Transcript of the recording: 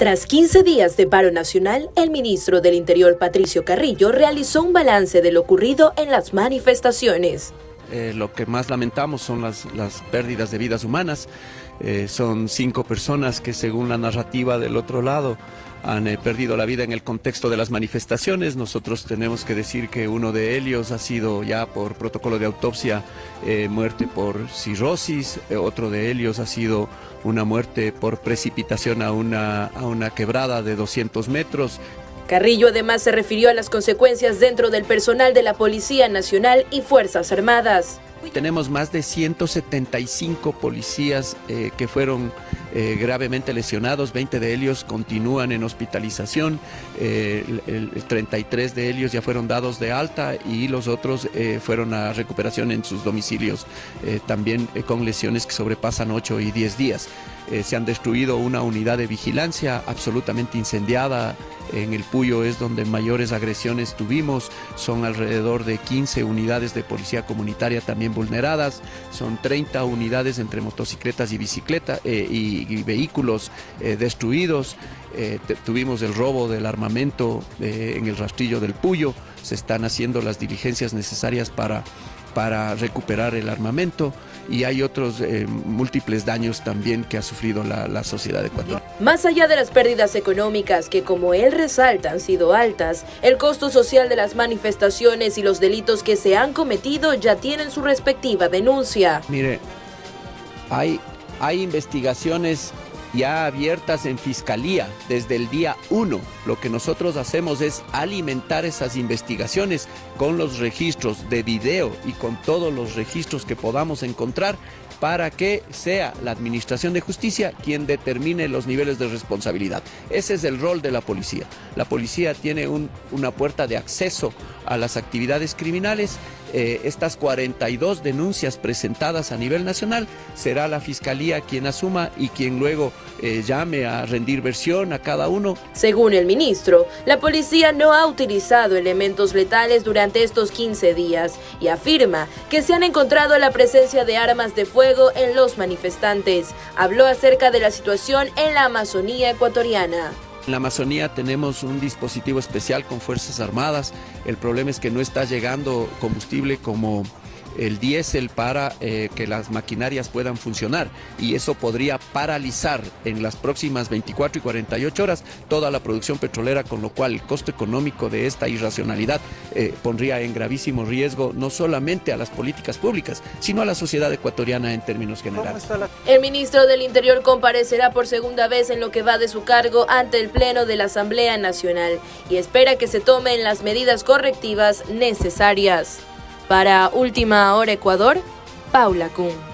Tras 15 días de paro nacional, el ministro del Interior, Patricio Carrillo, realizó un balance de lo ocurrido en las manifestaciones. Lo que más lamentamos son las pérdidas de vidas humanas. Son 5 personas que, según la narrativa del otro lado, han perdido la vida en el contexto de las manifestaciones. Nosotros tenemos que decir que uno de ellos ha sido ya por protocolo de autopsia muerte por cirrosis, otro de ellos ha sido una muerte por precipitación a una quebrada de 200 metros. Carrillo además se refirió a las consecuencias dentro del personal de la Policía Nacional y Fuerzas Armadas. Tenemos más de 175 policías que fueron gravemente lesionados, 20 de ellos continúan en hospitalización, 33 de ellos ya fueron dados de alta y los otros fueron a recuperación en sus domicilios, también con lesiones que sobrepasan 8 y 10 días. Se han destruido una unidad de vigilancia absolutamente incendiada. En el Puyo es donde mayores agresiones tuvimos, son alrededor de 15 unidades de policía comunitaria también vulneradas, son 30 unidades entre motocicletas y bicicletas y vehículos destruidos. Tuvimos el robo del armamento en el rastrillo del Puyo, se están haciendo las diligencias necesarias para recuperar el armamento y hay otros múltiples daños también que ha sufrido la sociedad ecuatoriana. Más allá de las pérdidas económicas que, como él resalta, han sido altas, el costo social de las manifestaciones y los delitos que se han cometido ya tienen su respectiva denuncia. Mire, hay investigaciones ya abiertas en Fiscalía desde el día 1. Lo que nosotros hacemos es alimentar esas investigaciones con los registros de video y con todos los registros que podamos encontrar para que sea la Administración de Justicia quien determine los niveles de responsabilidad. Ese es el rol de la policía. La policía tiene una puerta de acceso a las actividades criminales. Estas 42 denuncias presentadas a nivel nacional, será la Fiscalía quien asuma y quien luego llame a rendir versión a cada uno. Según el ministro, la policía no ha utilizado elementos letales durante estos 15 días y afirma que se han encontrado la presencia de armas de fuego en los manifestantes. Habló acerca de la situación en la Amazonía ecuatoriana. En la Amazonía tenemos un dispositivo especial con Fuerzas Armadas. El problema es que no está llegando combustible como el diésel para que las maquinarias puedan funcionar y eso podría paralizar en las próximas 24 y 48 horas toda la producción petrolera, con lo cual el costo económico de esta irracionalidad pondría en gravísimo riesgo no solamente a las políticas públicas, sino a la sociedad ecuatoriana en términos generales. El ministro del Interior comparecerá por segunda vez en lo que va de su cargo ante el Pleno de la Asamblea Nacional y espera que se tomen las medidas correctivas necesarias. Para Última Hora Ecuador, Paula Kun.